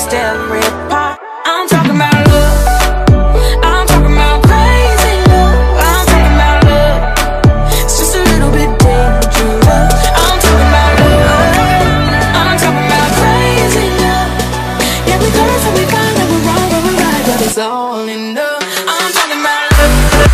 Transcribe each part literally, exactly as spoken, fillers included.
missed every part. I'm talking about love. I'm talking about crazy love. I'm talking about love. It's just a little bit dangerous. I'm talking about love. I'm talking about crazy love. Yeah, we curse and we find that we're wrong but we're right, but it's all in love. I'm talking about love.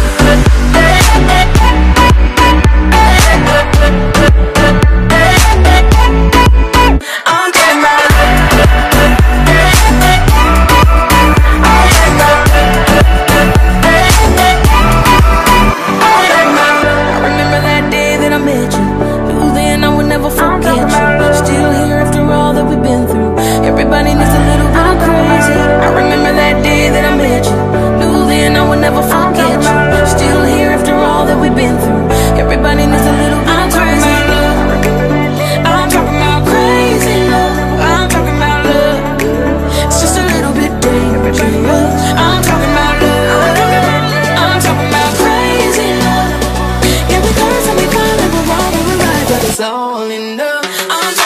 Everybody needs a little bit of crazy. I remember that day that I met you. Knew then I would never forget you. Still here after all that we've been through. Everybody needs a little bit of crazy love. I'm talking about crazy love. I'm talking about love. It's just a little bit dangerous. I'm talking about love. I'm talking about crazy love. Yeah, we curse and we find that we're wrong and we're right, but it's all in love. I'm